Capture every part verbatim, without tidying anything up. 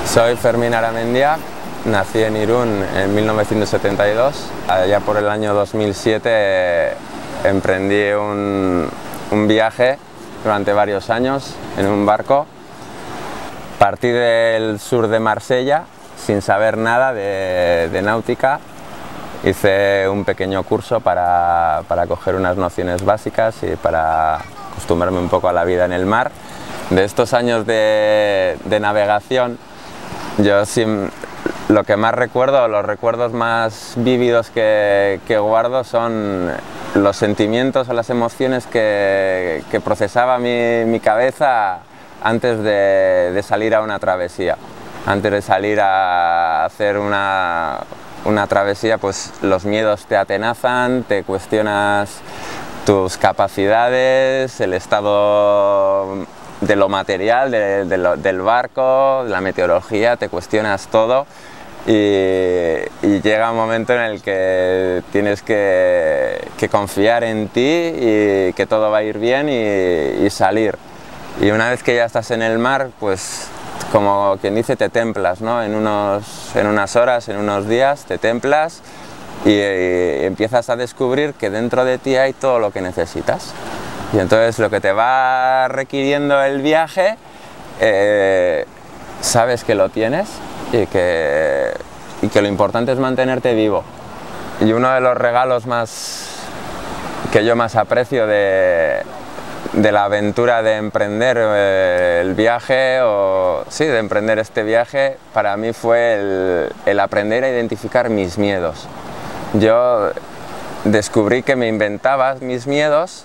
Soy Fermín Aramendia, nací en Irún en mil novecientos setenta y dos. Allá por el año dos mil siete eh, emprendí un, un viaje durante varios años en un barco. Partí del sur de Marsella sin saber nada de, de náutica. Hice un pequeño curso para, para coger unas nociones básicas y para acostumbrarme un poco a la vida en el mar. De estos años de, de navegación, yo sin, lo que más recuerdo, los recuerdos más vívidos que, que guardo son los sentimientos o las emociones que, que procesaba mi, mi cabeza antes de, de salir a una travesía. Antes de salir a hacer una, una travesía, pues los miedos te atenazan, te cuestionas tus capacidades, el estado de lo material, de, de lo, del barco, de la meteorología, te cuestionas todo y, y llega un momento en el que tienes que, que confiar en ti y que todo va a ir bien y, y salir. Y una vez que ya estás en el mar, pues como quien dice, te templas, ¿no? En, unos, en unas horas, en unos días, te templas y, y empiezas a descubrir que dentro de ti hay todo lo que necesitas. Y entonces lo que te va requiriendo el viaje, eh, sabes que lo tienes y que, y que lo importante es mantenerte vivo. Y uno de los regalos más que yo más aprecio de, de la aventura de emprender eh, el viaje, o sí, de emprender este viaje, para mí fue el, el aprender a identificar mis miedos. Yo descubrí que me inventaba mis miedos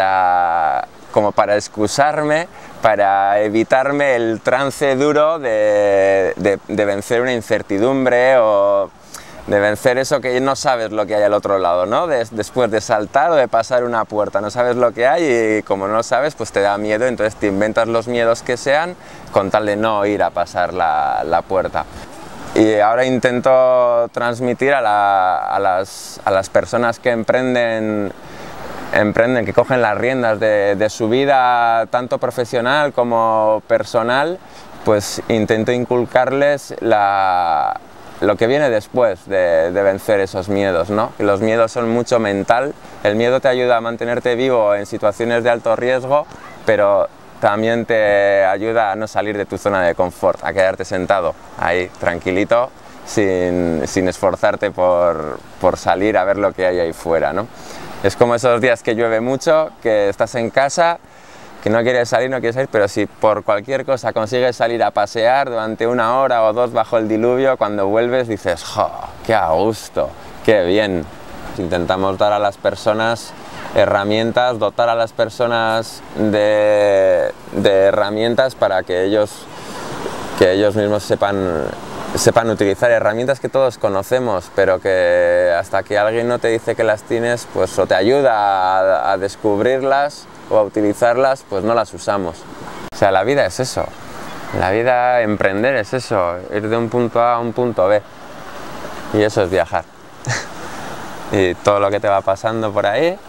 para, como para excusarme, para evitarme el trance duro de, de, de vencer una incertidumbre o de vencer eso que no sabes lo que hay al otro lado, ¿no? Des, después de saltar o de pasar una puerta, no sabes lo que hay y como no lo sabes, pues te da miedo, entonces te inventas los miedos que sean con tal de no ir a pasar la, la puerta. Y ahora intento transmitir a, la, a, las, a las personas que emprenden emprenden, que cogen las riendas de, de su vida, tanto profesional como personal, pues intento inculcarles la, lo que viene después de, de vencer esos miedos, ¿no? Los miedos son mucho mental, el miedo te ayuda a mantenerte vivo en situaciones de alto riesgo, pero también te ayuda a no salir de tu zona de confort, a quedarte sentado ahí tranquilito, sin, sin esforzarte por, por salir a ver lo que hay ahí fuera, ¿no? Es como esos días que llueve mucho, que estás en casa, que no quieres salir, no quieres salir, pero si por cualquier cosa consigues salir a pasear durante una hora o dos bajo el diluvio, cuando vuelves dices, ¡jo! ¡Qué a gusto! ¡Qué bien! Intentamos dar a las personas herramientas, dotar a las personas de, de herramientas para que ellos, que ellos mismos sepan sepan utilizar herramientas que todos conocemos, pero que hasta que alguien no te dice que las tienes, pues o te ayuda a, a descubrirlas o a utilizarlas, pues no las usamos. O sea, la vida es eso, la vida, emprender es eso, ir de un punto A a un punto B, y eso es viajar. Y todo lo que te va pasando por ahí,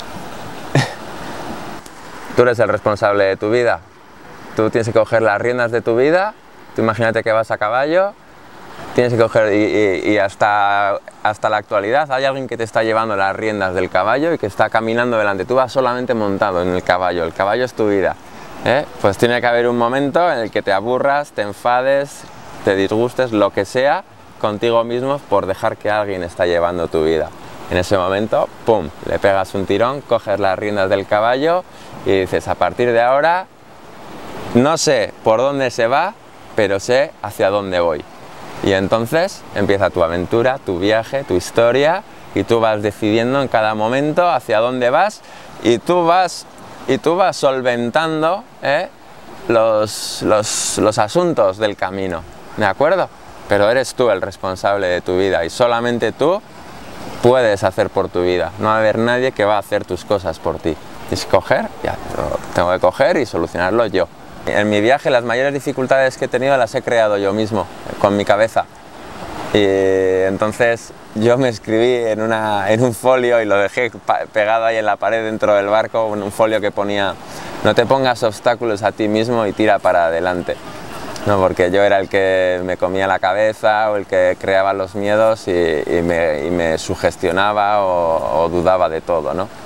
tú eres el responsable de tu vida, tú tienes que coger las riendas de tu vida. Tú imagínate que vas a caballo, tienes que coger, y, y, y hasta, hasta la actualidad hay alguien que te está llevando las riendas del caballo y que está caminando delante, tú vas solamente montado en el caballo, el caballo es tu vida, ¿eh? Pues tiene que haber un momento en el que te aburras, te enfades, te disgustes, lo que sea, contigo mismo por dejar que alguien está llevando tu vida. En ese momento, pum, le pegas un tirón, coges las riendas del caballo y dices, a partir de ahora, no sé por dónde se va, pero sé hacia dónde voy. Y entonces empieza tu aventura, tu viaje, tu historia, y tú vas decidiendo en cada momento hacia dónde vas, y tú vas, y tú vas solventando ¿eh? los, los, los asuntos del camino, ¿de acuerdo? Pero eres tú el responsable de tu vida y solamente tú puedes hacer por tu vida. No va a haber nadie que va a hacer tus cosas por ti. Tienes que coger, ya, tengo que coger y solucionarlo yo. En mi viaje las mayores dificultades que he tenido las he creado yo mismo, con mi cabeza. Y entonces yo me escribí en, una, en un folio y lo dejé pegado ahí en la pared dentro del barco, en un folio que ponía: no te pongas obstáculos a ti mismo y tira para adelante. ¿no? Porque yo era el que me comía la cabeza o el que creaba los miedos y, y, me, y me sugestionaba o, o dudaba de todo, ¿no?